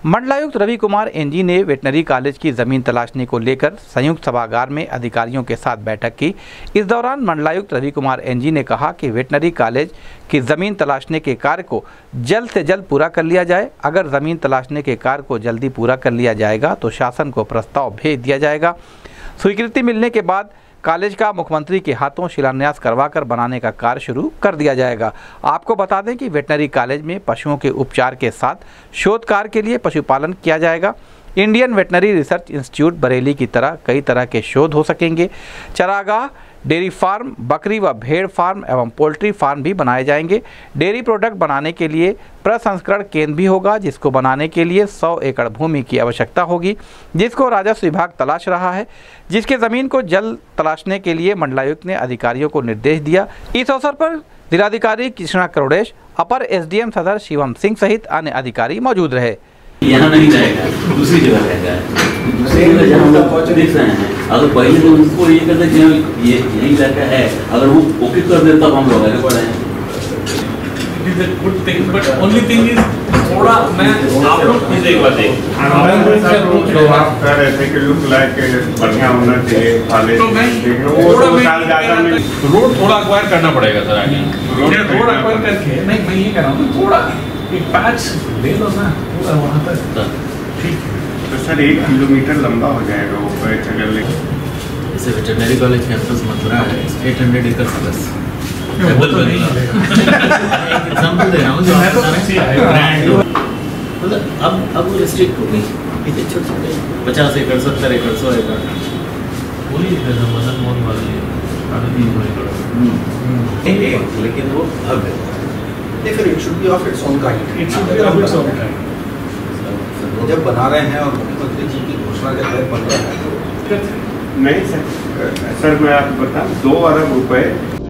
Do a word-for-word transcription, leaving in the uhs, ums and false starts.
मंडलायुक्त रवि कुमार एनजी ने veterinary college की जमीन तलाशने को लेकर संयुक्त सभागार में अधिकारियों के साथ बैठक की। इस दौरान मंडलायुक्त रवि कुमार एनजी ने कहा कि वेटनरी कॉलेज की जमीन तलाशने के कार्य को जल्द से जल्द पूरा कर लिया जाए। अगर जमीन तलाशने के कार्य को जल्दी पूरा कर लिया जाएगा तो शासन को प्रस्ताव भेज दिया जाएगा। स्वीकृति मिलने के बाद कॉलेज का मुख्यमंत्री के हाथों शिलान्यास करवाकर बनाने का कार्य शुरू कर दिया जाएगा। आपको बता दें कि वेटनरी कॉलेज में पशुओं के उपचार के साथ शोध कार्य के लिए पशुपालन किया जाएगा। Indian veterinary research institute Bareilly की तरह कई तरह के शोध हो सकेंगे। चरागाह, डेयरी फार्म, बकरी व भेड़ फार्म एवं पोल्ट्री फार्म भी बनाए जाएंगे। डेयरी प्रोडक्ट बनाने के लिए प्रसंस्करण केंद्र भी होगा, जिसको बनाने के लिए सौ एकड़ भूमि की आवश्यकता होगी, जिसको राजस्व विभाग तलाश रहा है। जिसके ज़मीन को जल्द तलाशने के लिए मंडलायुक्त ने अधिकारियों को निर्देश दिया। इस अवसर पर जिलाधिकारी कृष्णा करोड़ेश, अपर एसडीएम सदर शिवम सिंह सहित अन्य अधिकारी मौजूद रहे। यहाँ नहीं जाएगा, दूसरी जगह रहेगा। दूसरी जगह जहाँ हम लोग देख रहे हैं, अगर पहले तो उनको ये कहते कि ये यही इलाका है, अगर वो ओके कर दे तब हम लोग आगे बढ़े। It is a good thing, but only thing is थोड़ा मैं आप लोग मुझे एक बात दें। तो आप कह रहे थे कि लुक लाइक बढ़िया होना चाहिए कॉलेज। तो मैं थोड़ा मैं रोड थोड़ा एक्वायर करना पड़ेगा सर आगे। रोड एक्वायर करके नहीं मैं ये कह रहा हूँ थोड़ा एक पैच ले लो ना पूरा वहाँ तक, ठीक है। तो सर एक किलोमीटर लंबा हो जाएगा वो पैच अगर ले। जैसे वेटरनरी कॉलेज कैंपस मथुरा है, एट हंड्रेड एकड़ प्लस। वो तो नहीं एग्जाम्पल दे रहा हूँ जो मतलब अब अब वो रिस्ट्रिक्ट हो गई, इतने छोटे छोटे पचास एकड़, सत्तर एकड़, सौ एकड़ वही मदन मोहन वाली लेकिन वो अब है। It should be of its own kind. It should be of its own kind. जब बना रहे हैं और मुख्यमंत्री जी की घोषणा के तहत बन रहा है तो नहीं सर, सर मैं आपको बताऊं, दो अरब रुपए